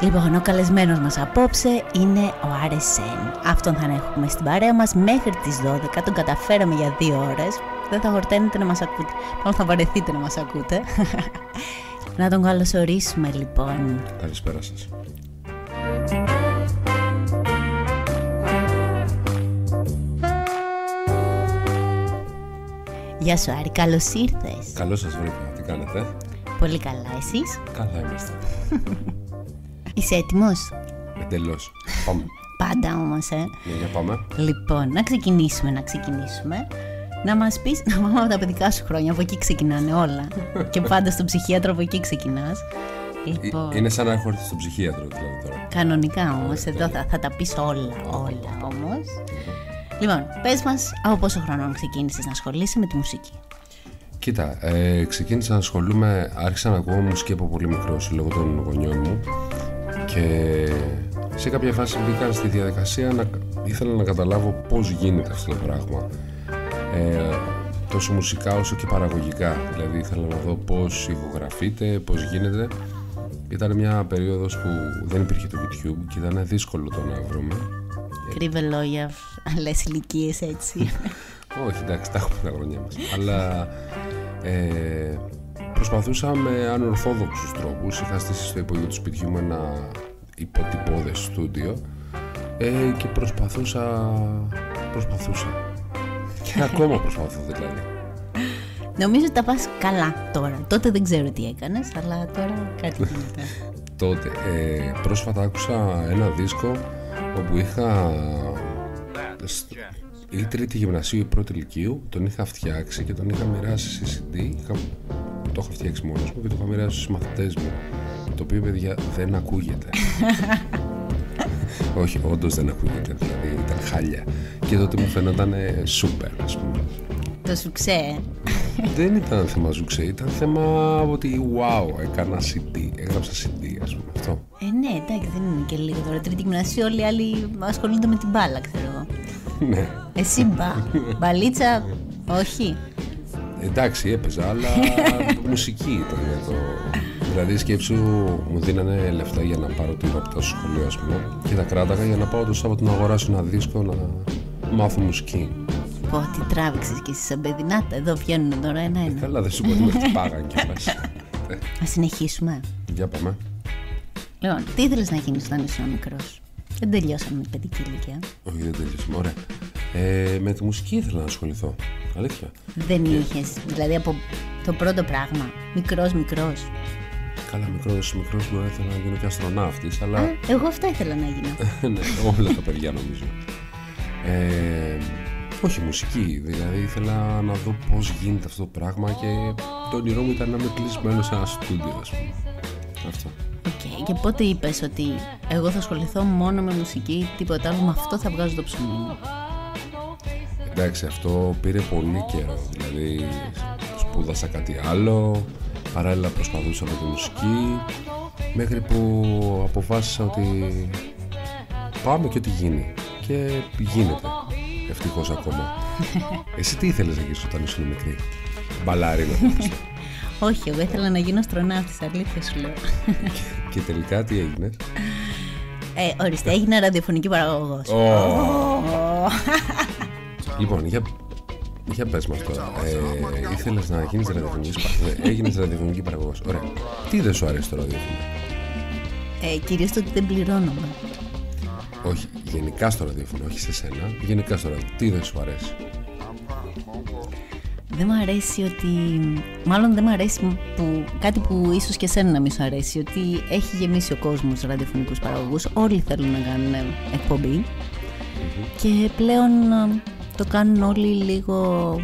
Λοιπόν, ο καλεσμένος μας απόψε είναι ο RSN. Αυτόν θα έχουμε στην παρέα μας μέχρι τις 12. Τον καταφέραμε για 2 ώρες. Δεν θα χορταίνετε να μας ακούτε. Μάλλον θα βαρεθείτε να μας ακούτε. Να τον καλωσορίσουμε λοιπόν. Καλησπέρα σας. Γεια σου Άρη, καλώς ήρθες. Καλώς σας βρήκα, τι κάνετε? Πολύ καλά, εσείς? Καλά είμαστε. Είσαι έτοιμος? Εντελώς, πάμε. Πάντα όμως, Για πάμε. Λοιπόν, να ξεκινήσουμε. Να μας πεις, να πάμε από τα παιδικά σου χρόνια, από εκεί ξεκινάνε όλα. Και πάντα στον ψυχίατρο από εκεί ξεκινάς. Λοιπόν, Είναι σαν να έχω έρθει στον ψυχίατρο δηλαδή τώρα. κανονικά όμως, εδώ θα τα πεις όλα όμως. Λοιπόν, πες μας, από πόσο χρόνο ξεκίνησες να ασχολείσαι με τη μουσική? Κοίτα, ξεκίνησα να ασχολούμαι, άρχισα να ακούω μουσική από πολύ μικρός λόγω των γονιών μου. Και σε κάποια φάση μπήκα στη διαδικασία ήθελα να καταλάβω πώς γίνεται αυτό το πράγμα, τόσο μουσικά όσο και παραγωγικά. Δηλαδή ήθελα να δω πώς ηχογραφείται, πώς γίνεται. Ήταν μια περίοδος που δεν υπήρχε το YouTube και ήταν δύσκολο το να βρούμε. Κρύβε λόγια, λες ηλικίες έτσι. Όχι, εντάξει, τα έχουμε τα χρόνια μας. Αλλά προσπαθούσα με ανορθόδοξους τρόπους. Είχα στήσει στο υπόγειο του σπιτιού μου ένα υποτυπώδες στούντιο και προσπαθούσα και ακόμα προσπαθώ δηλαδή. Νομίζω ότι τα πας καλά τώρα. Τότε δεν ξέρω τι έκανες, αλλά τώρα κάτι γίνεται. Τότε πρόσφατα άκουσα ένα δίσκο όπου είχα η τρίτη γυμνασίου ή πρώτη λυκείου, τον είχα φτιάξει και τον είχα μοιράσει σε CD. Το είχα φτιάξει μόνος μου και το είχα μοιράσει στους μαθητές μου, το οποίο, παιδιά, δεν ακούγεται. Όχι, όντως δεν ακούγεται, δηλαδή ήταν χάλια. Και τότε μου φαίνονταν σούπερ, ας πούμε. Το σουξέ. Δεν ήταν θέμα σουξέ, ήταν θέμα ότι wow, έκανα CD, έγραψα CD, ας πούμε, αυτό. Ναι, εντάξει, δεν είναι και λίγο τώρα. Τρίτη γυμνασίου, όλοι οι άλλοι ασχολούνται με την μπάλα, ξέρω εγώ. Ναι. Εσύ μπαλίτσα, όχι. Εντάξει, έπαιζα, αλλά μουσική ήταν το. Δηλαδή, σκέψου, μου δίνανε λεφτά για να πάρω τη ρόπτα στο σχολείο, ας πούμε, και τα κράταγα για να πάω το Σάββατο να αγοράσω ένα δίσκο να μάθω μουσική. Πω, τι τράβηξες και εσύ σαν παιδί. Να τα, εδώ βγαίνουν τώρα ένα-ένα. Καλά, δεν σου πω ότι με χτυπάγαν κιόλας. Να συνεχίσουμε. Για πάμε. Λοιπόν, τι ήθελες να γίνεις όταν ήσουν μικρός? Δεν τελειώσαμε με παιδική ηλικία. Όχι, δεν τελειώσαμε, ωραία. Με τη μουσική ήθελα να ασχοληθώ. Αλήθεια. Δεν είχες, δηλαδή από το πρώτο πράγμα, μικρός. Καλά, μικρός μπορεί να ήθελα να γίνω και αστροναύτης, αλλά. Εγώ αυτά ήθελα να γίνω. Ναι, όλα τα παιδιά νομίζω. Όχι μουσική, δηλαδή ήθελα να δω πώς γίνεται αυτό το πράγμα και το όνειρό μου ήταν να είμαι κλεισμένος σε ένα στούντιο, ας πούμε. Αυτό. Okay. Και πότε είπες ότι εγώ θα ασχοληθώ μόνο με μουσική, τίποτα άλλο, με αυτό θα βγάζω το ψωμί μου? Εντάξει, αυτό πήρε πολύ καιρό, δηλαδή σπούδασα κάτι άλλο, παράλληλα προσπαθούσα με τη μουσική, μέχρι που αποφάσισα ότι πάμε και ό,τι γίνει. Και γίνεται, ευτυχώς ακόμα. Εσύ τι ήθελες να γίνεις όταν ήσουν μικρή? Μπαλάρινα? Όχι, εγώ ήθελα να γίνω αστροναύτης, αλήθεια σου λέω. Και τελικά τι έγινες? Ορίστε, έγινα ραδιοφωνική παραγωγός. Λοιπόν, για πες μας τώρα. Ήθελες να γίνεις έγινες ραδιοφωνική παραγωγός. Ωραία. Τι δεν σου αρέσει το ραδιόφωνο? Κυρίως το ότι δεν πληρώνομαι. Όχι, γενικά στο ραδιόφωνο, όχι σε σένα. Γενικά στο ραδιόφωνο. Τι δεν σου αρέσει? Δεν μου αρέσει ότι. Μάλλον δεν μου αρέσει κάτι που ίσως και σένα να μην σου αρέσει. Ότι έχει γεμίσει ο κόσμος ραδιοφωνικούς παραγωγούς. Όλοι θέλουν να κάνουν εκπομπή. Και πλέον το κάνουν όλοι λίγο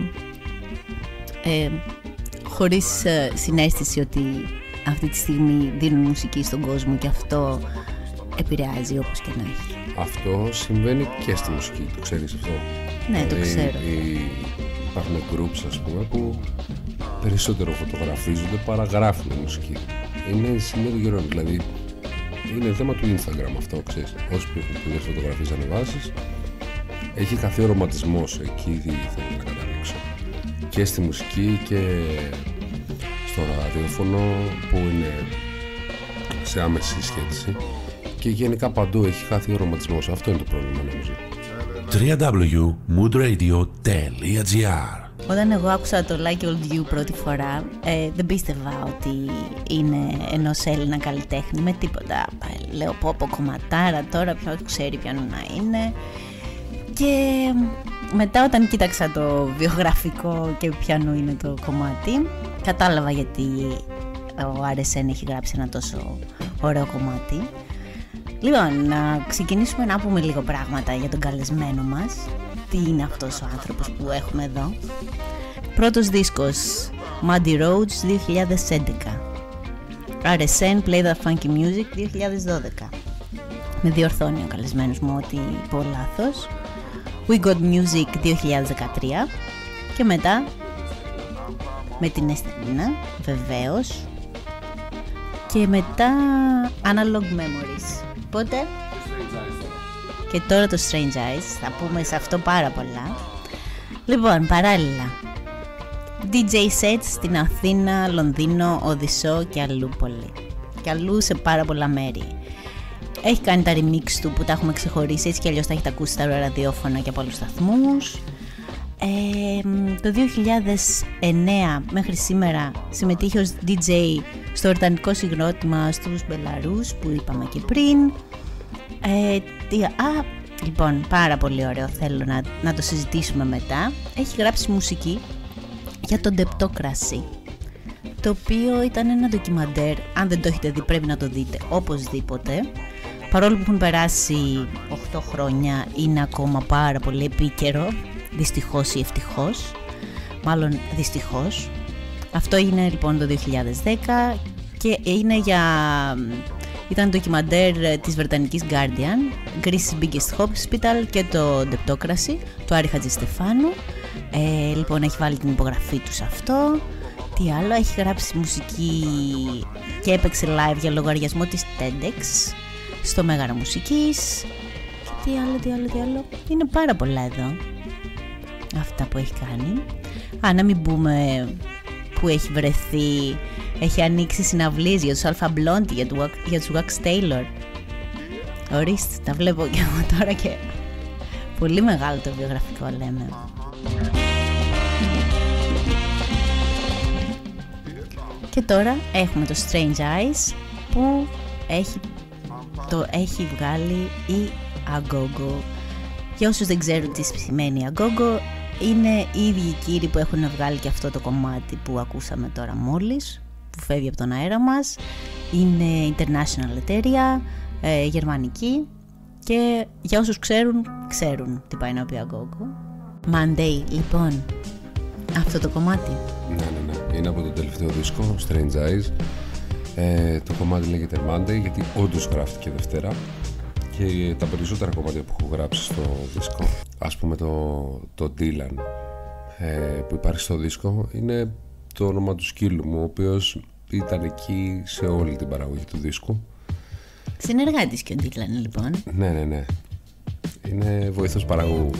χωρίς συναίσθηση ότι αυτή τη στιγμή δίνουν μουσική στον κόσμο και αυτό επηρεάζει όπως και να έχει. Αυτό συμβαίνει και στη μουσική, το ξέρεις αυτό? Ναι, το ξέρω. Υπάρχουν groups, ας πούμε, που περισσότερο φωτογραφίζονται παρά γράφουν μουσική. Είναι σημείο του καιρού, δηλαδή είναι θέμα του Instagram αυτό, ξέρεις. Όσοι έχουν φωτογραφίες ανεβάσεις, έχει καθεί ο ρομαντισμός, εκεί θέλω να καταλήξω. Και στη μουσική και στο ραδιόφωνο, που είναι σε άμεση σχέση. Και γενικά παντού έχει χάθει ο ρομαντισμός. Αυτό είναι το πρόβλημα, νομίζω. www.moodradio.gr. Όταν εγώ άκουσα το Like Old You πρώτη φορά, δεν πίστευα ότι είναι ενός Έλληνα καλλιτέχνη με τίποτα. Λέω πω κομματάρα τώρα, ποιος ξέρει ποιανού να είναι. Και μετά όταν κοίταξα το βιογραφικό και ποιανού είναι το κομμάτι, κατάλαβα γιατί ο RSN έχει γράψει ένα τόσο ωραίο κομμάτι. Λοιπόν, να ξεκινήσουμε να πούμε λίγο πράγματα για τον καλεσμένο μας. Τι είναι αυτός ο άνθρωπος που έχουμε εδώ. Πρώτος δίσκος Muddy Roads 2011, RSN Play That Funky Music 2012. Με διορθώνει ο καλεσμένος μου ότι πω λάθος. We Got Music 2013. Και μετά με την Εστελίνα βεβαίως. Και μετά Analog Memories. Πότε? Και τώρα το Strange Eyes. Θα πούμε σε αυτό πάρα πολλά. Λοιπόν, παράλληλα DJ sets στην Αθήνα, Λονδίνο, Οδυσσό και αλλού πολύ. Και αλλού σε πάρα πολλά μέρη. Έχει κάνει τα remix του που τα έχουμε ξεχωρίσει, έτσι κι αλλιώς τα έχετε ακούσει στα ραδιόφωνα και από άλλους σταθμούς. Το 2009 μέχρι σήμερα συμμετείχε ως DJ στο εορτανικό συγκρότημα στους Μπελαρούς που είπαμε και πριν. Λοιπόν, πάρα πολύ ωραίο, θέλω να το συζητήσουμε μετά. Έχει γράψει μουσική για το Deptocracy, το οποίο ήταν ένα ντοκιμαντέρ. Αν δεν το έχετε δει πρέπει να το δείτε οπωσδήποτε. Παρόλο που έχουν περάσει 8 χρόνια, είναι ακόμα πάρα πολύ επίκαιρο. Δυστυχώς ή ευτυχώς. Μάλλον δυστυχώς. Αυτό έγινε λοιπόν το 2010 και είναι ήταν ντοκιμαντέρ της βρετανικής Guardian, Greece's Biggest Hospital και το Deptocracy του Άρη Χατζηστεφάνου. Λοιπόν, έχει βάλει την υπογραφή του σε αυτό. Τι άλλο, έχει γράψει μουσική και έπαιξε live για λογαριασμό της TEDx στο Μέγαρο Μουσικής. Και τι άλλο. Είναι πάρα πολλά εδώ αυτά που έχει κάνει. Να μην πούμε που έχει βρεθεί. Έχει ανοίξει συναυλίες για τους Alpha Blondy, για τους Wax Taylor. Ορίστε, τα βλέπω και εγώ τώρα και πολύ μεγάλο το βιογραφικό λέμε. Και τώρα έχουμε το Strange Eyes που έχει βγάλει η Agogo. Για όσους δεν ξέρουν τι σημαίνει Agogo, είναι οι ίδιοι κύριοι που έχουν βγάλει και αυτό το κομμάτι που ακούσαμε τώρα μόλις, που φεύγει από τον αέρα μας. Είναι international εταιρεία, γερμανική, και για όσους ξέρουν τι πάει να πει Agogo. Monday, λοιπόν, αυτό το κομμάτι. Ναι, είναι από το τελευταίο δίσκο, Strange Eyes. Το κομμάτι λέγεται Monday γιατί όντως γράφτηκε Δευτέρα. Και τα περισσότερα κομμάτια που έχω γράψει στο δίσκο, ας πούμε το Dylan που υπάρχει στο δίσκο, είναι το όνομα του σκύλου μου, ο οποίος ήταν εκεί σε όλη την παραγωγή του δίσκου. Συνεργάτης και ο Dylan, λοιπόν. Ναι. Είναι βοηθός παραγωγού.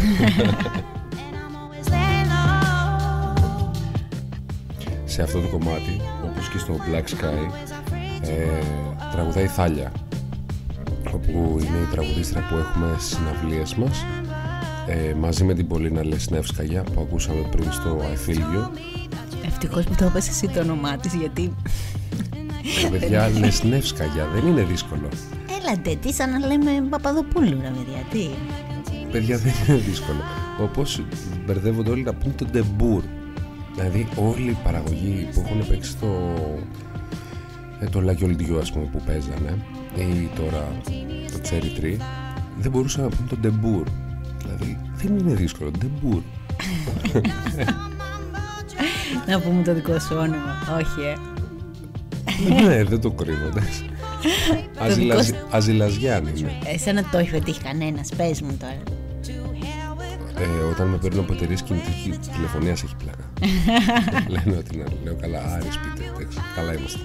Σε αυτό το κομμάτι, όπως και στο Black Sky, τραγουδάει η Θάλια, όπου είναι η τραγουδίστρια που έχουμε στις συναυλίες μας, μαζί με την Πολίνα Λεσνεύσκαγια που ακούσαμε πριν στο I Feel You. Ευτυχώς που το έπαιξε εσύ το όνομά της, γιατί... Παιδιά, Λεσνεύσκαγια, δεν είναι δύσκολο. Έλατε, τι σαν να λέμε Παπαδοπούλου, ρε παιδιά, τι. Παιδιά, δεν είναι δύσκολο. Όπως μπερδεύονται όλοι να πούν το Ντεμπούρ. Δηλαδή όλη η παραγωγή που έχουν παίξει το Like Old You, ας πούμε, που παίζανε, ή τώρα το Cherry Tree, δεν μπορούσαν να πούν το Ντεμπούρ. Δηλαδή δεν είναι δύσκολο, Ντεμπούρ. Να πούμε το δικό σου όνομα. Όχι, Ναι, δεν το κρύβω. Αζηλαζιάν είναι. Εσένα το έχει πετύχει κανένας, πες μου τώρα. Όταν με παίρνουν από εταιρείες κινητής τηλεφωνίας έχει πλάκα. Λένε ότι λέω καλά, Άρης πείτε, εντάξει, καλά είμαστε.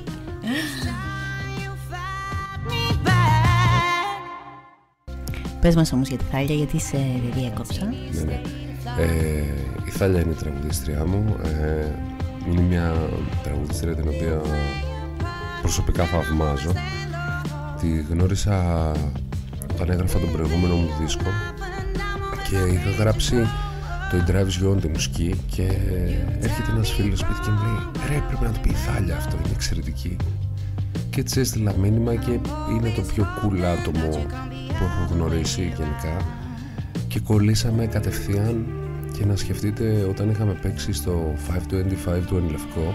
Πες μας όμως για τη Θάλια, γιατί σε διέκοψα. Ναι. Η Θάλια είναι η τραγουδίστριά μου. Είναι μια τραγουδίστρια την οποία προσωπικά θαυμάζω. Τη γνώρισα όταν έγραφα τον προηγούμενο μου δίσκο και είχα γράψει το In Drives You On τη μουσική και έρχεται ένας φίλος σπίτι και μου λέει «Ρε, πρέπει να του πει η Θάλια αυτό, είναι εξαιρετική». Και έτσι έστειλα μήνυμα και είναι το πιο cool άτομο που έχω γνωρίσει γενικά και κολλήσαμε κατευθείαν. Και να σκεφτείτε, όταν είχαμε παίξει στο 525 του Ενλευκό,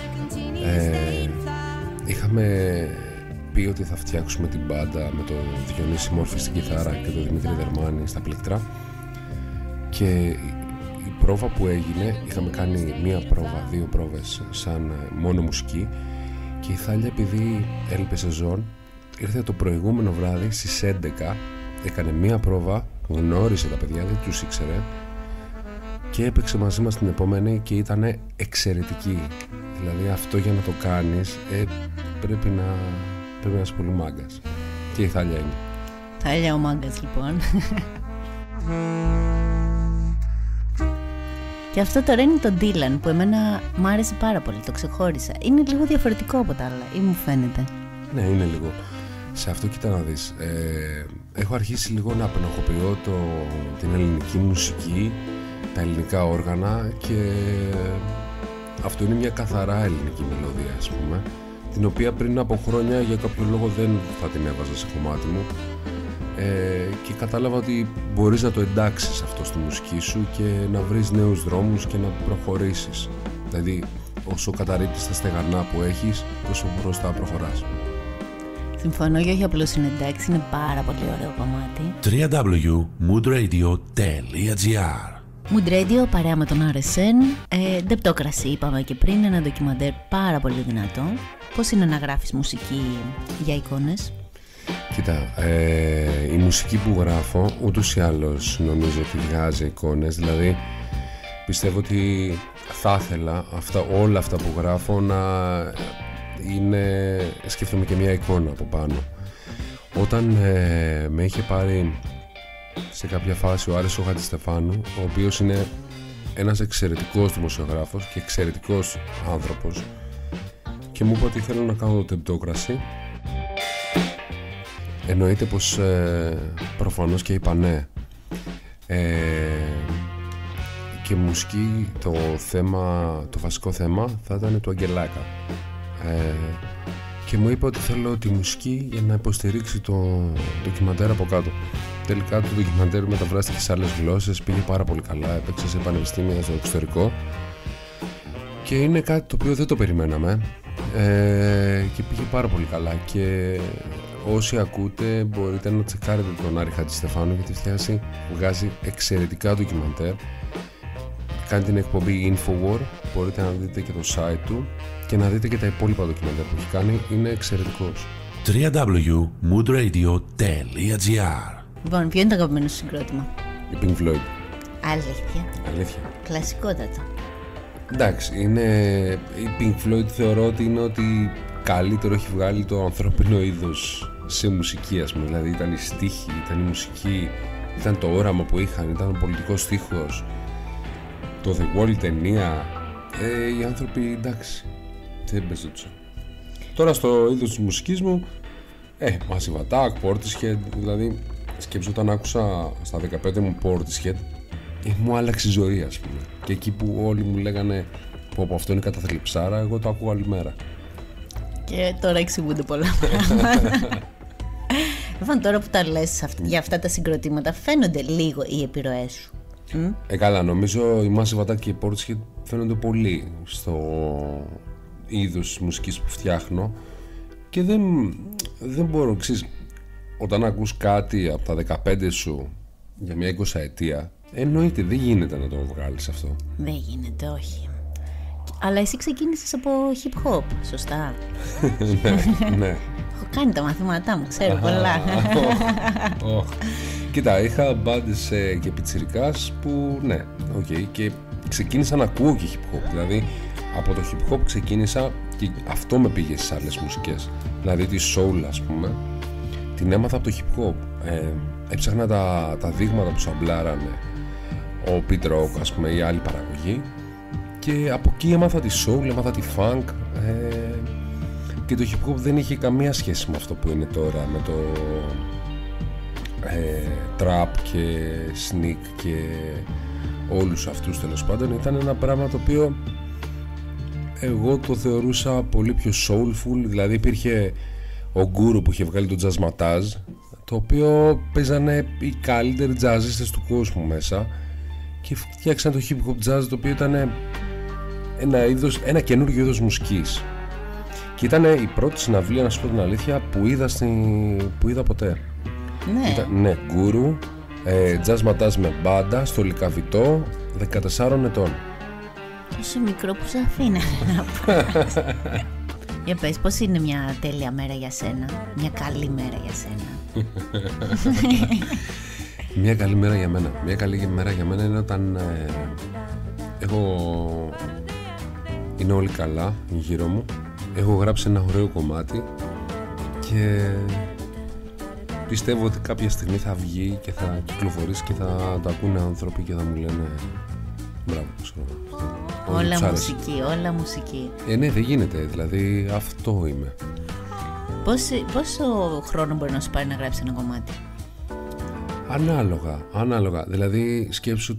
είχαμε πει ότι θα φτιάξουμε την μπάντα με τον Διονύση Μόρφη στην κιθάρα και τον Δημήτρη Δερμάνη στα πλήκτρα. Και η πρόβα που έγινε, είχαμε κάνει μία πρόβα, 2 πρόβες σαν μόνο μουσική, και η Θάλια, επειδή έλειπε σεζόν, ήρθε το προηγούμενο βράδυ στις 11, έκανε μία πρόβα, γνώρισε τα παιδιά, δεν τους ήξερε, και έπαιξε μαζί μας την επόμενη και ήταν εξαιρετική. Δηλαδή αυτό για να το κάνεις πρέπει να είσαι πολύ μάγκας. Και η Θάλια είναι. Θάλια ο μάγκας λοιπόν. Και αυτό τώρα είναι το Dylan που εμένα μου άρεσε πάρα πολύ, το ξεχώρισα. Είναι λίγο διαφορετικό από τα άλλα ή μου φαίνεται? Ναι, είναι λίγο. Σε αυτό κοίτα να δεις, έχω αρχίσει λίγο να απενοχοποιώ την ελληνική μουσική, τα ελληνικά όργανα, και αυτό είναι μια καθαρά ελληνική μελωδία, ας πούμε, την οποία πριν από χρόνια για κάποιο λόγο δεν θα την έβαζα σε κομμάτι μου, και κατάλαβα ότι μπορείς να το εντάξεις αυτό στη μουσική σου και να βρεις νέους δρόμους και να προχωρήσεις. Δηλαδή όσο καταρρίπτεις τα στεγανά που έχεις, τόσο μπροστά προχωράς. Συμφωνώ, και όχι απλώς είναι εντάξει, είναι πάρα πολύ ωραίο κομμάτι. www.moodradio.gr Mood Radio παρέα με τον RSN. Ντεπτόκραση είπαμε και πριν, ένα ντοκιμαντέρ πάρα πολύ δυνατό. Πώς είναι να γράφεις μουσική για εικόνες? Κοίτα, η μουσική που γράφω ούτως ή άλλως νομίζω ότι βγάζει εικόνες. Δηλαδή πιστεύω ότι θα ήθελα όλα αυτά που γράφω να είναι, σκέφτομαι και μια εικόνα από πάνω. Όταν με είχε πάρει σε κάποια φάση ο Άρης ο Χατζηστεφάνου, ο οποίος είναι ένας εξαιρετικός δημοσιογράφος και εξαιρετικός άνθρωπος, και μου είπε ότι θέλω να κάνω τεπτόκραση, εννοείται πως προφανώς και είπα ναι. Και μουσική, το βασικό θέμα θα ήταν του Αγγελάκα, και μου είπε ότι θέλω τη μουσική για να υποστηρίξει το ντοκιμαντέρ από κάτω. Τελικά το ντοκιμαντέρ μεταφράστηκε σε άλλες γλώσσες, πήγε πάρα πολύ καλά, έπαιξε σε πανεπιστήμια στο εξωτερικό και είναι κάτι το οποίο δεν το περιμέναμε, και πήγε πάρα πολύ καλά. Και όσοι ακούτε μπορείτε να τσεκάρετε τον Άρη Χατζηστεφάνου, γιατί βγάζει εξαιρετικά ντοκιμαντέρ. Κάνει την εκπομπή Infowar, μπορείτε να δείτε και το site του και να δείτε και τα υπόλοιπα ντοκιμαντέρ που έχει κάνει, είναι εξαιρετικός. www.moodradio.gr Λοιπόν, ποιο είναι το αγαπημένο σου συγκρότημα? Η Pink Floyd. Αλήθεια. Κλασικότατο. Εντάξει, η Pink Floyd θεωρώ ότι είναι ότι καλύτερο έχει βγάλει το ανθρώπινο είδος σε μουσική, ας πούμε. Δηλαδή ήταν η στίχη, ήταν η μουσική, ήταν το όραμα που είχαν, ήταν ο πολιτικός στίχος, το The Wall ταινία. Οι άνθρωποι, εντάξει, δεν παίζονταν. Τώρα στο είδος της μουσικής μου, Massive Attack, Portishead, δηλαδή σκέψου όταν άκουσα στα 15 μου Portishead, μου άλλαξε η ζωή, ας πούμε. Και εκεί που όλοι μου λέγανε πω αυτό είναι καταθλιψάρα, εγώ το ακούω άλλη μέρα. Και τώρα εξηγούνται πολλά πράγματα. Λοιπόν, τώρα που τα λες για αυτά τα συγκροτήματα, φαίνονται λίγο οι επιρροές σου? Καλά, νομίζω η Massive Attack και η Portishead φαίνονται πολύ στο είδος της μουσικής που φτιάχνω, και δεν μπορώ, ξέρεις, όταν ακούς κάτι από τα 15 σου για μια 20 ετία, εννοείται δεν γίνεται να το βγάλεις αυτό. Δεν γίνεται, όχι. Αλλά εσύ ξεκίνησες από hip hop, σωστά? Ναι. Έχω κάνει τα μαθήματά μου, ξέρω πολλά. Κοίτα, είχα μπάντες και πιτσιρικάς που ναι, και ξεκίνησα να ακούω και hip hop. Δηλαδή από το hip hop ξεκίνησα και αυτό με πήγε στις άλλες μουσικές. Δηλαδή τη soul, ας πούμε, την έμαθα από το hip hop. Έψαχνα τα δείγματα που σαμπλάρανε ο Pete Rock, ας πούμε, ή άλλη παραγωγή, και από εκεί έμαθα τη soul, έμαθα τη funk, και το hip hop δεν είχε καμία σχέση με αυτό που είναι τώρα, με το trap και sneak και όλους αυτούς τέλος πάντων. Ήταν ένα πράγμα το οποίο εγώ το θεωρούσα πολύ πιο soulful. Δηλαδή υπήρχε ο Γκούρου που είχε βγάλει το Jazzmatazz, το οποίο παίζανε οι καλύτεροι τζαζίστες του κόσμου μέσα και φτιάξαν το hip hop jazz, το οποίο ήταν ένα καινούργιο είδος μουσικής. Και ήταν η πρώτη συναυλία, να σου πω την αλήθεια, που είδα ποτέ. Ναι, Γκούρου, Jazzmatazz με μπάντα στο Λυκαβητό, 14 ετών. Τόσο μικρό που σε αφήνει να πω. Για πες, πώς είναι μια τέλεια μέρα για σένα, μια καλή μέρα για σένα? Μια καλή μέρα για μένα. Μια καλή μέρα για μένα είναι όταν είναι όλοι καλά γύρω μου. Έχω γράψει ένα ωραίο κομμάτι και πιστεύω ότι κάποια στιγμή θα βγει και θα κυκλοφορήσει και θα το ακούνε άνθρωποι και θα μου λένε μπράβο, ξέρω. Όλα μουσική, όλα μουσική. Ναι, δεν γίνεται, δηλαδή αυτό είμαι. Πόσο χρόνο μπορεί να σου πάρει να γράψει ένα κομμάτι? Ανάλογα. Δηλαδή σκέψου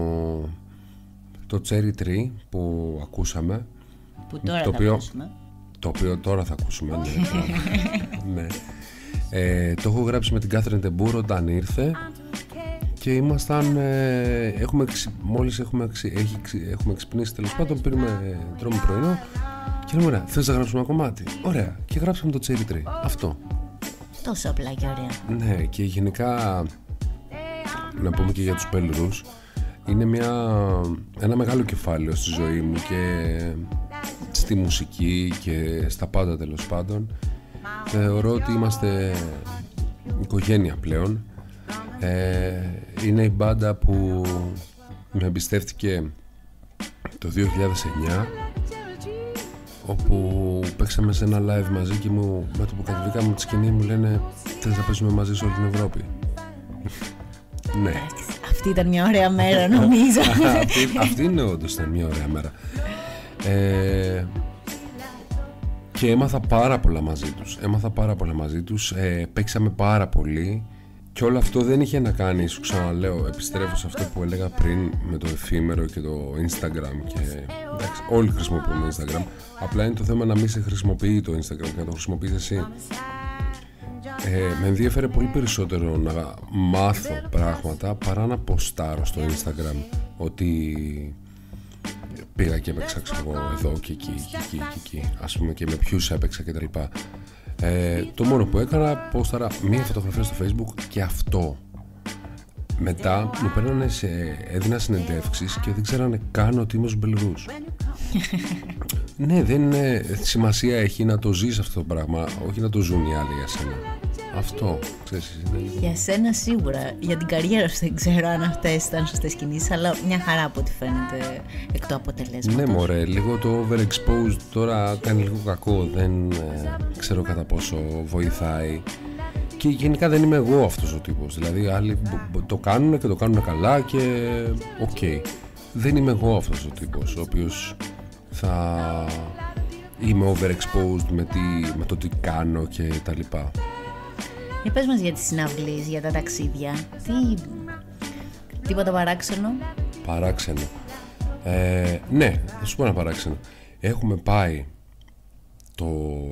το Cherry Tree που ακούσαμε, που τώρα ακούσουμε. Το οποίο τώρα θα ακούσουμε. Ναι. Το έχω γράψει με την Κάθριν Τεμπούρ όταν ήρθε και ήμασταν μόλις έχουμε ξυπνήσει τέλος πάντων, τρώμε πρωινό και λέμε ωραία, θες να γράψουμε ένα κομμάτι? Ωραία, και γράψαμε το Cherry Tree. Αυτό. Τόσο απλά και ωραία. Ναι, και γενικά να πούμε και για τους Πελουρούς, είναι ένα μεγάλο κεφάλαιο στη ζωή μου και στη μουσική και στα πάντα τέλος πάντων. Θεωρώ ότι είμαστε οικογένεια πλέον. Είναι η μπάντα που με εμπιστεύτηκε το 2009, όπου παίξαμε σε ένα live μαζί και με το που κατεβήκαμε τη σκηνή μου λένε θες να παίζουμε μαζί σε όλη την Ευρώπη? Ναι. Αυτή ήταν μια ωραία μέρα, νομίζω. Αυτή είναι όντως μια ωραία μέρα. Και έμαθα πάρα πολλά μαζί τους. Παίξαμε πάρα πολύ. Και όλο αυτό δεν είχε να κάνει, σου ξαναλέω, επιστρέφω σε αυτό που έλεγα πριν με το εφήμερο και το Instagram. Και εντάξει, όλοι χρησιμοποιούμε Instagram. Απλά είναι το θέμα να μην σε χρησιμοποιεί το Instagram και να το χρησιμοποιείς εσύ. Με ενδιαφέρε πολύ περισσότερο να μάθω πράγματα παρά να ποστάρω στο Instagram ότι πήγα και έπαιξα, ξέρω εγώ, εδώ και εκεί, ας πούμε, και με ποιους έπαιξα κτλ. Το μόνο που έκανα, πόσταρα μία φωτογραφία στο Facebook και αυτό. Μετά μου παίρνανε έδινα συνεντεύξεις και δεν ξέρανε καν ότι είμαι στους Μπελουρούς. Ναι, δεν είναι, σημασία έχει να το ζεις αυτό το πράγμα, όχι να το ζουν οι άλλοι για σένα. Αυτό, ξέρεις, είναι... Για σένα σίγουρα, για την καριέρα σου δεν ξέρω αν αυτές ήταν σωστές κινήσεις, αλλά μια χαρά από ό,τι φαίνεται εκ του αποτελέσματος. Ναι μωρέ, λίγο το overexposed τώρα κάνει λίγο κακό, δεν ξέρω κατά πόσο βοηθάει. Και γενικά δεν είμαι εγώ αυτός ο τύπος, δηλαδή άλλοι το κάνουν και το κάνουν καλά και οκ. Δεν είμαι εγώ αυτός ο τύπος, ο οποίος θα είμαι overexposed με το τι κάνω και τα λοιπά. Για πες μας για τις συναυλίες, για τα ταξίδια. Τίποτα παράξενο? Παράξενο. Ναι, θα σου πω ένα παράξενο. Έχουμε πάει το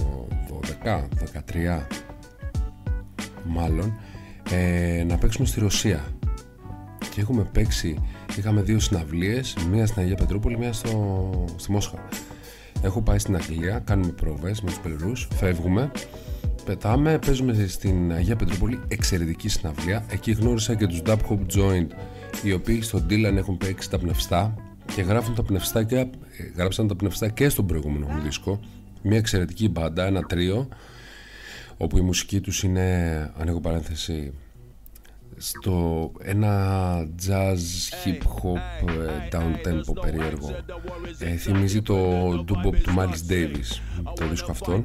13 μάλλον να παίξουμε στη Ρωσία. Και έχουμε παίξει, είχαμε 2 συναυλίες, μία στην Αγία Πετρούπολη, μία στη Μόσχα. Έχω πάει στην Αγγλία, κάνουμε πρόβες με τους Πελουρούς, φεύγουμε, πετάμε, παίζουμε στην Αγία Πετρούπολη, εξαιρετική συναυλία. Εκεί γνώρισα και τους Dub Hop Joint, οι οποίοι στον Dylan έχουν παίξει τα πνευστά και γράφουν τα πνευστά και γράψαν τα πνευστά και στον προηγούμενο μου δίσκο. Μια εξαιρετική μπάντα, ένα τρίο, όπου η μουσική τους είναι, ανοίγω παρένθεση, στο ένα jazz hip hop down tempo περίεργο. Θυμίζει το doo-wop του Miles Davis, το δίσκο αυτόν.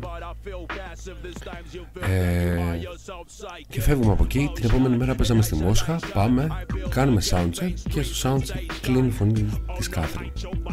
Και φεύγουμε από εκεί. Την επόμενη μέρα παίζαμε στη Μόσχα. Πάμε, κάνουμε soundcheck και στο soundcheck κλείνει η φωνή της Κάθριν.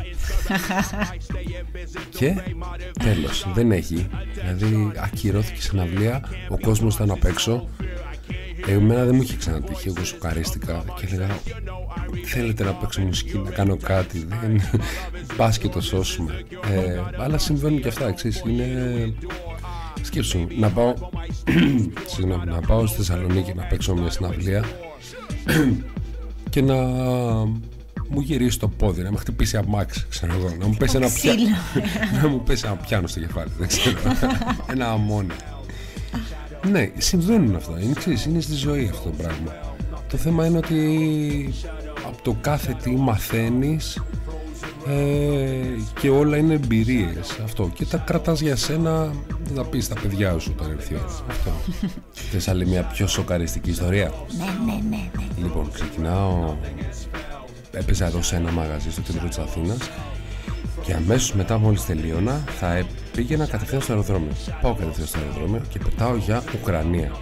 Και τέλος, δεν έχει. Δηλαδή ακυρώθηκε συναυλία, ο κόσμος ήταν απ' έξω. Εμένα δεν μου είχε ξανατύχει, εγώ σοκαρίστηκα και έλεγα θέλετε να παίξω μουσική, να κάνω κάτι, δεν πας και το σώσουμε. Αλλά συμβαίνουν και αυτά, εξής, είναι... Σκέψου, να πάω συγγνώμη, να πάω στη Θεσσαλονίκη να παίξω μια συναυλία και να μου γυρίσει το πόδι, να με χτυπήσει αμάξι, ξέρω εγώ, να μου πέσει ένα πιάνο, να μου πέσει ένα πιάνο στο κεφάλι, δεν ξέρω, ένα αμμόνι. Ναι, συμβαίνουν αυτά, είναι στη ζωή αυτό το πράγμα. Το θέμα είναι ότι από το κάθε τι μαθαίνεις και όλα είναι εμπειρίες, αυτό, και τα κρατάς για σένα, δεν τα πεις στα παιδιά σου όταν έρθει η ώρα. Αυτό. Θες άλλη μια πιο σοκαριστική ιστορία? Ναι. Λοιπόν, ξεκινάω. Έπαιζα εδώ σε ένα μαγαζί στο κέντρο της Αθήνας και αμέσως μετά, μόλις τελείωνα, θα πήγαινα κατευθείαν στο αεροδρόμιο. Πάω κατευθείαν στο αεροδρόμιο και πετάω για Ουκρανία.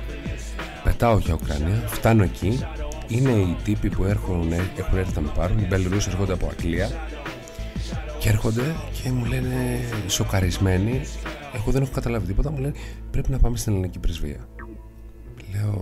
Φτάνω εκεί. Είναι οι τύποι που έχουν έρθει να με πάρουν. Οι Μπελρούς έρχονται από Αγγλία και έρχονται και μου λένε σοκαρισμένοι. Εγώ δεν έχω καταλάβει τίποτα. Μου λένε πρέπει να πάμε στην ελληνική πρεσβεία. Λέω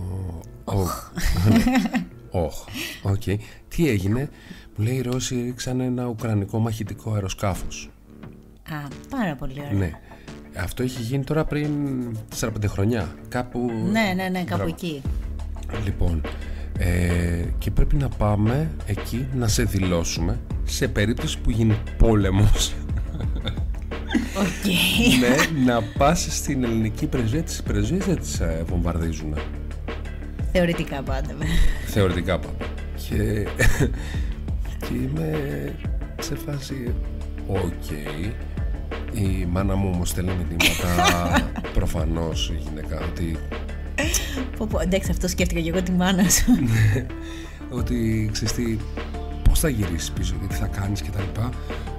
οκ. Τι έγινε? Μου λέει οι Ρώσοι ρίξανε ένα ουκρανικό μαχητικό αεροσκάφος. Πάρα πολύ ωραία. Ναι. Αυτό έχει γίνει τώρα πριν 4-5 χρονιά. Κάπου. Ναι, κάπου εκεί. Λοιπόν, και πρέπει να πάμε εκεί να σε δηλώσουμε σε περίπτωση που γίνει πόλεμος. Ναι, να πας στην ελληνική πρεσβεία. Τις πρεσβείες δεν τις βομβαρδίζουν. Θεωρητικά πάντα. Θεωρητικά πάντα. Και είμαι σε φάση Η μάνα μου όμως στέλνει μηνύματα. Προφανώς η γυναίκα ότι εντάξει, αυτό σκέφτηκα και εγώ τη μάνα σου. ότι ξέρεις τι, πώς θα γυρίσεις πίσω και τι θα κάνεις και τα λοιπά.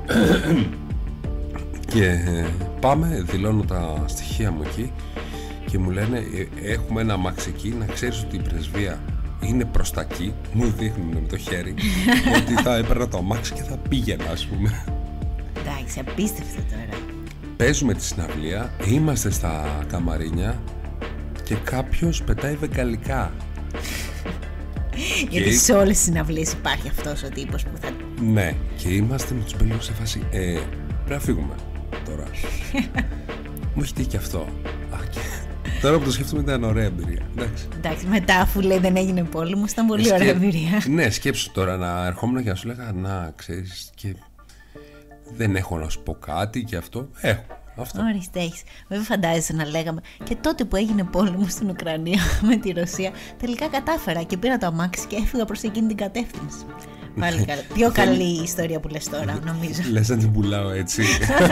Και πάμε, δηλώνω τα στοιχεία μου εκεί και μου λένε έχουμε ένα αμάξι εκεί, να ξέρεις ότι η πρεσβεία είναι προς τα εκεί. Μου δείχνουν με το χέρι ότι θα έπαιρνα το αμάξι και θα πήγαινα, ας πούμε. Εντάξει, απίστευτο τώρα. Παίζουμε τη συναυλία, είμαστε στα καμαρίνια και κάποιος πετάει βεγγαλικά. Γιατί σε όλες τις συναυλίες υπάρχει αυτός ο τύπος που θα... Ναι, και είμαστε με τους Μπελούς σε φάση πρέπει να φύγουμε τώρα. Μου έχει τύχει και αυτό. Τώρα που το σκέφτομαι ήταν ωραία εμπειρία. Εντάξει, μετά αφού λέει δεν έγινε πόλεμος, ήταν πολύ ωραία εμπειρία. Ναι, σκέψου τώρα να ερχόμουν και να σου λέγα να ξέρεις και δεν έχω να σου πω κάτι και αυτό. Έχω. Αυτό. Ορίστε, έχεις. Βέβαια φαντάζεσαι να λέγαμε και τότε που έγινε πόλεμο στην Ουκρανία με τη Ρωσία, τελικά κατάφερα και πήρα το αμάξι και έφυγα προς εκείνη την κατεύθυνση. Πάλι καλά. Πιο καλή ιστορία που λες τώρα, νομίζω. Λες να την πουλάω έτσι.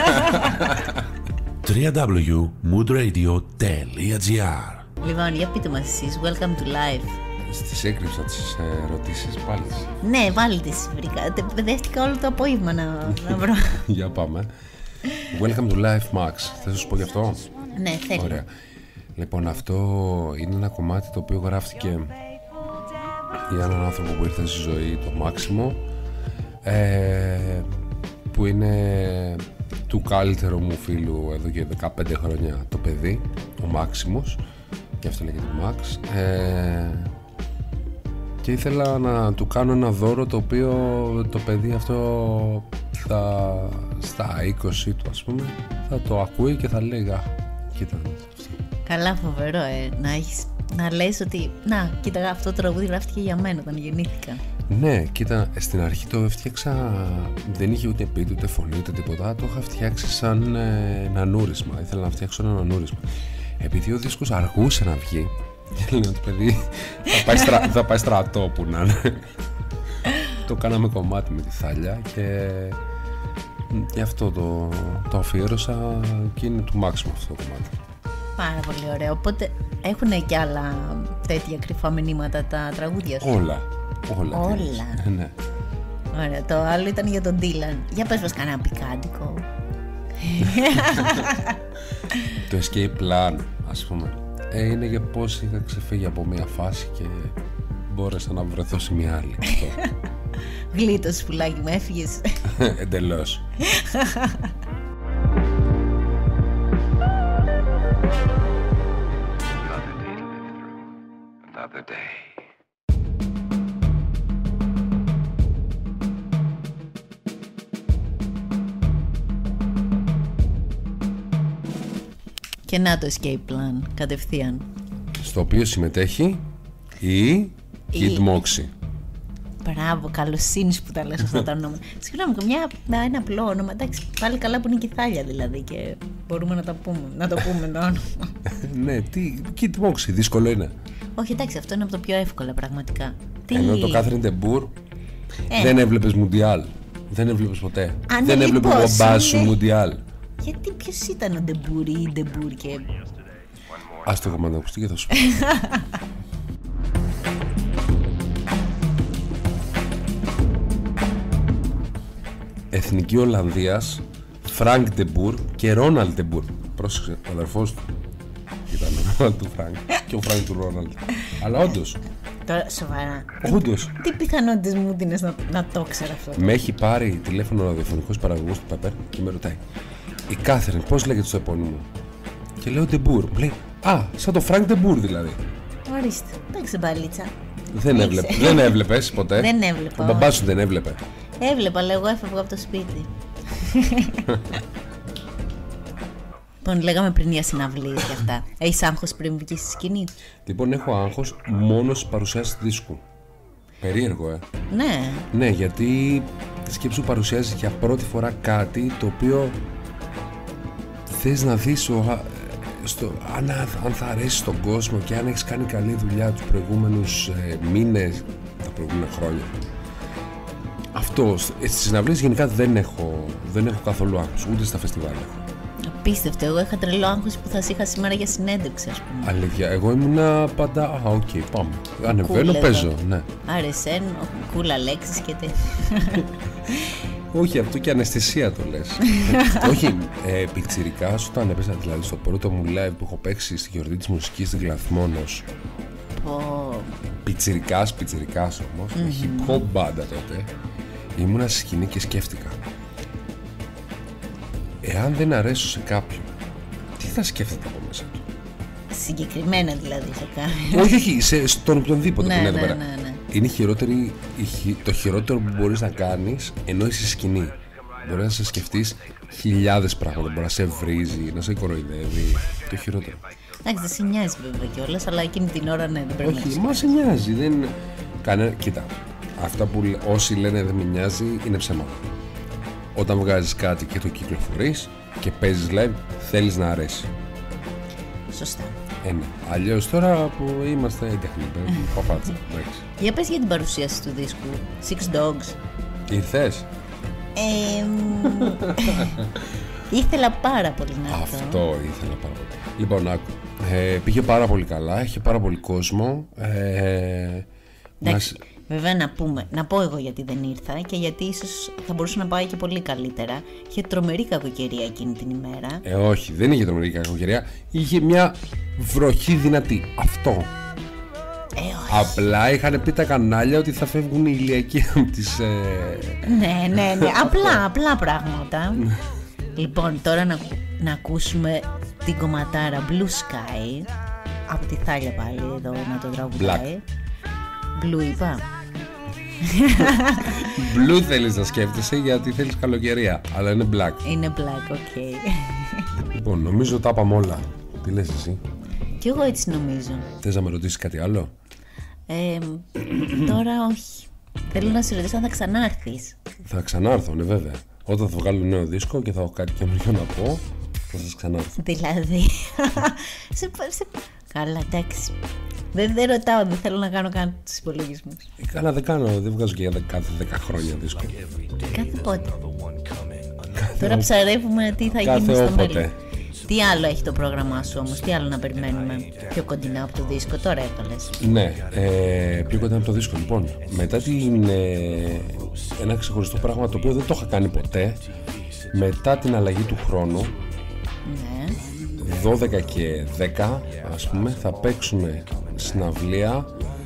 www.moodradio.gr. Λοιπόν, για πείτε μας εσείς, welcome to life. Στις έκρυψα τις ερωτήσεις πάλι. Ναι, πάλι τις βρήκα. Παιδεύτηκα όλο το απόγευμα να βρω. Για πάμε. Welcome to life, Max. Θες να σου πω γι' αυτό? Ναι, θέλω. Ωραία. Λοιπόν, αυτό είναι ένα κομμάτι το οποίο γράφτηκε για έναν άνθρωπο που ήρθε στη ζωή, το Μάξιμο, που είναι του καλύτερου μου φίλου εδώ και 15 χρόνια, το παιδί, ο Μάξιμος, και αυτό λέγεται Max. Και ήθελα να του κάνω ένα δώρο το οποίο το παιδί αυτό στα 20 του, ας πούμε, θα το ακούει και θα λέει κοίτα αυτό. Καλά, φοβερό να λες ότι να, κοίτα, αυτό το τραγούδι γράφτηκε για μένα όταν γεννήθηκα. Ναι, κοίτα, στην αρχή το έφτιαξα, δεν είχε ούτε beat ούτε φωνή ούτε τίποτα. Το είχα φτιάξει σαν νανούρισμα. Ήθελα να φτιάξω ένα νανούρισμα. Επειδή ο δίσκος αργούσε να βγει, και λέω ότι παιδί θα πάει στρατό που να είναι. Το κάναμε κομμάτι με τη Θάλια και γι' αυτό το αφιέρωσα και είναι του Μάξιμου αυτό το κομμάτι. Πάρα πολύ ωραίο. Οπότε έχουν και άλλα τέτοια κρυφά μηνύματα τα τραγούδια σου? Όλα. Ναι. Ωραία, το άλλο ήταν για τον Ντίλαν. Για πες μας κανένα πικάντικο. Το escape plan, ας πούμε, είναι για πώς είχα ξεφύγει από μια φάση και μπόρεσα να βρεθώ σε μια άλλη. Γλίτωσες, πουλάκι μου, έφυγες. Εντελώς. Another day. Και να το escape plan, κατευθείαν. Στο οποίο συμμετέχει η Kid Moxie. Μπράβο, καλοσύνης που τα λες αυτά τα ονόματα. Συγγνώμη, ένα απλό όνομα. Εντάξει, πάλι καλά που είναι η Κιθάλια δηλαδή και μπορούμε να το πούμε το όνομα. Ναι, τι, Kid Moxie, δύσκολο είναι. Όχι, εντάξει, αυτό είναι από το πιο εύκολα πραγματικά. Ενώ το Catherine de Boer δεν έβλεπες Μουντιάλ. Δεν έβλεπες ποτέ. Δεν έβλεπε ο μπαμπάς σου Μουντιάλ. Γιατί ποιος ήταν ο Ντεμπούρ ή η Ντεμπούρ και... Ας το κομμάτι ακουστεί και θα σου πω. Εθνική Ολλανδίας, Φρανκ Ντεμπούρ και Ρόναλντ Ντεμπούρ. Πρόσεξε, ο αδερφός του ήταν ο Ρόναλντ του Φρανκ και ο Φρανκ του Ρόναλντ. Αλλά όντως. Τώρα, σοβαρά. Όντως. Τι πιθανότητες μου δίνεις να το ξέρω αυτό? Με έχει πάρει τηλέφωνο ο ραδιοφωνικός παραγωγός του Πέπερ και με ρωτάει, η Κάθεριν πώς λέγεται στο επώνυμο? Και λέω Ντεμπούρ. Μου λέει, α, σαν το Φρανκ Ντεμπούρ δηλαδή. Ορίστε, εντάξει μπαλίτσα. Δεν έβλεπες ποτέ? Δεν έβλεπα. Ο μπαμπάς σου δεν έβλεπε? Έβλεπα, αλλά εγώ έφευγα από το σπίτι. Λοιπόν, λέγαμε πριν για συναυλίες και αυτά. Έχεις άγχος πριν βγεις στη σκηνή? Λοιπόν, έχω άγχος μόνο στις παρουσιάσεις δίσκου. Περίεργο, Ναι. Ναι, γιατί σκέψου παρουσιάζεις για πρώτη φορά κάτι το οποίο θες να δεις αν θα αρέσει στον κόσμο και αν έχεις κάνει καλή δουλειά τους προηγούμενους μήνες, τα προηγούμενα χρόνια. Αυτό, στις συναυλίες γενικά δεν έχω καθόλου άγχος, ούτε στα φεστιβάλ. Απίστευτο, εγώ είχα τρελό άγχος που θα σε είχα σήμερα για συνέντευξη, ας πούμε. Αλήθεια, εγώ ήμουνα πάντα, πάμε. Ανεβαίνω, παίζω, ναι. Άρεσεν, κούλα λέξεις και τέτοια. Όχι, αυτό και αναισθησία το λες. Όχι, πιτσιρικάς όταν έπαιζα, δηλαδή στο πρώτο μου live που έχω παίξει στη γιορτή της μουσικής στην Γλαθμόνος. Πιτσιρικάς όμως, hip hop μπάντα τότε. Ήμουνα στη σκηνή και σκέφτηκα, εάν δεν αρέσω σε κάποιον, τι θα σκέφτεται από μέσα του? Συγκεκριμένα δηλαδή θα κάνει? Όχι, στον οποιονδήποτε που είναι εδώ πέρα. Ναι. Είναι το χειρότερο που μπορείς να κάνεις ενώ είσαι στη σκηνή. Μπορεί να σε σκεφτείς χιλιάδες πράγματα. Μπορεί να σε βρίζει, να σε κοροϊδεύει. Το χειρότερο. Εντάξει, δεν σε νοιάζει βέβαια κιόλας, αλλά εκείνη την ώρα ναι, δεν πρέπει να. Όχι, μα σε νοιάζει. Κοίτα, αυτά που όσοι λένε δεν με νοιάζει είναι ψέματα. Όταν βγάζεις κάτι και το κυκλοφορείς και παίζεις live, θέλεις να αρέσει. Σωστά. Ναι. Αλλιώς τώρα που είμαστε έντεχνοι, παπάτσα. Για πες για την παρουσίαση του δίσκου Six Dogs. Ήρθες? Ήθελα πάρα πολύ να έρθω. Αυτό ήθελα πάρα πολύ. Λοιπόν, άκου. Πήγε πάρα πολύ καλά, είχε πάρα πολύ κόσμο. Βέβαια να πω εγώ γιατί δεν ήρθα και γιατί ίσως θα μπορούσε να πάει και πολύ καλύτερα. Είχε τρομερή κακοκαιρία εκείνη την ημέρα. Όχι, δεν είχε τρομερή κακοκαιρία. Είχε μια βροχή δυνατή. Αυτό. Απλά είχαν πει τα κανάλια ότι θα φεύγουν οι ηλιακοί από τις... Ναι. Απλά πράγματα. Λοιπόν, τώρα να ακούσουμε την κομματάρα Blue Sky από τη Θάλια πάλι εδώ να το τραγουδάει. Blue είπα. Blue θέλεις να σκέφτεσαι γιατί θέλεις καλοκαιρία, αλλά είναι black. Είναι black, ok. Λοιπόν, νομίζω τα είπαμε όλα. Τι λες εσύ? Κι εγώ έτσι νομίζω. Θες να με ρωτήσεις κάτι άλλο? Τώρα όχι. Θέλω να σε ρωτήσω αν θα ξανάρθεις. Θα ξανάρθω, ναι βέβαια. Όταν θα βγάλω νέο δίσκο και θα έχω κάτι καινούργιο να πω, θα σας ξανάρθω. Δηλαδή Καλά, εντάξει. Δεν ρωτάω, δεν θέλω να κάνω καν τους υπολογισμούς. Καλά, δεν βγάζω και για κάθε 10 χρόνια δίσκο. Κάθε πότε? Τώρα ψαρεύουμε τι θα γίνει στο μέλλον. Τι άλλο έχει το πρόγραμμά σου όμως, τι άλλο να περιμένουμε πιο κοντινά από το δίσκο, τώρα έβαλες? Ναι, πιο κοντινά από το δίσκο. Λοιπόν, μετά ένα ξεχωριστό πράγμα το οποίο δεν το είχα κάνει ποτέ, μετά την αλλαγή του χρόνου, Ναι. 12 και 10 ας πούμε, θα παίξουμε συναυλία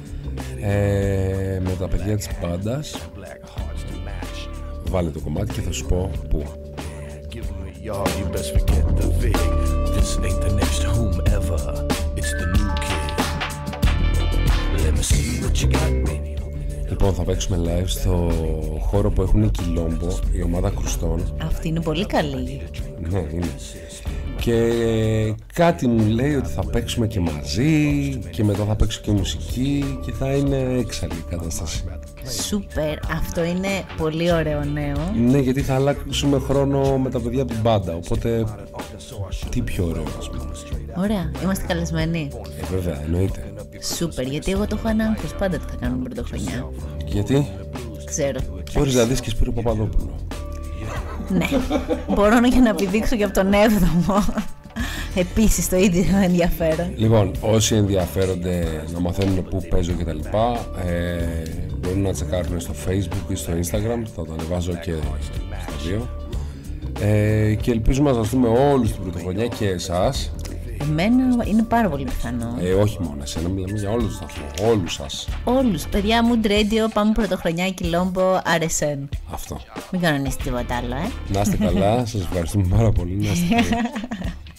με τα παιδιά της μπάντας. Βάλε το κομμάτι και θα σου πω πού. Y'all, you best forget the Vic. This ain't the next whomever. It's the new kid. Let me see what you got, baby. Λοιπόν, θα παίξουμε live στο χώρο που έχουν οι Κιλόμπο, η ομάδα Κρουστών. Αυτή είναι πολύ καλή. Ναι, είναι. Και κάτι μου λέει ότι θα παίξουμε και μαζί και μετά θα παίξω και μουσική και θα είναι έξαλλη η κατάσταση. Σούπερ, αυτό είναι πολύ ωραίο νέο. Ναι, γιατί θα αλλάξουμε χρόνο με τα παιδιά από την μπάντα, οπότε τι πιο ωραίο, ας πούμε. Ωραία, είμαστε καλεσμένοι. Βέβαια, εννοείται. Σούπερ, γιατί εγώ το έχω ανάγχος πάντα τι θα κάνουμε πρωτοχρονιά. Γιατί Ξέρω. μπορείς να δεις και Σπύρο Παπαδόπουλο. Ναι, μπορώ να να επιδείξω και από τον 7ο. Επίσης το ίδιο ενδιαφέρον. Λοιπόν, όσοι ενδιαφέρονται να μαθαίνουν πού παίζω και τα λοιπά, μπορούν να τσεκάρουν στο Facebook ή στο Instagram, θα το ανεβάζω και στα δύο. Και ελπίζουμε να σας δούμε όλους την πρωτοχρονιά και εσάς. Εμένα είναι πάρα πολύ πιθανό. Όχι μόνο εσένα, μιλάμε για όλους τους σταθμούς, όλους σας. Όλους, παιδιά μου, Radio, πάμε πρωτοχρονιά, Κιλόμπο, RSN. Αυτό. Μην κανονίσετε τίποτα άλλο, Να είστε καλά, σας ευχαριστούμε πάρα πολύ. Να είστε καλά.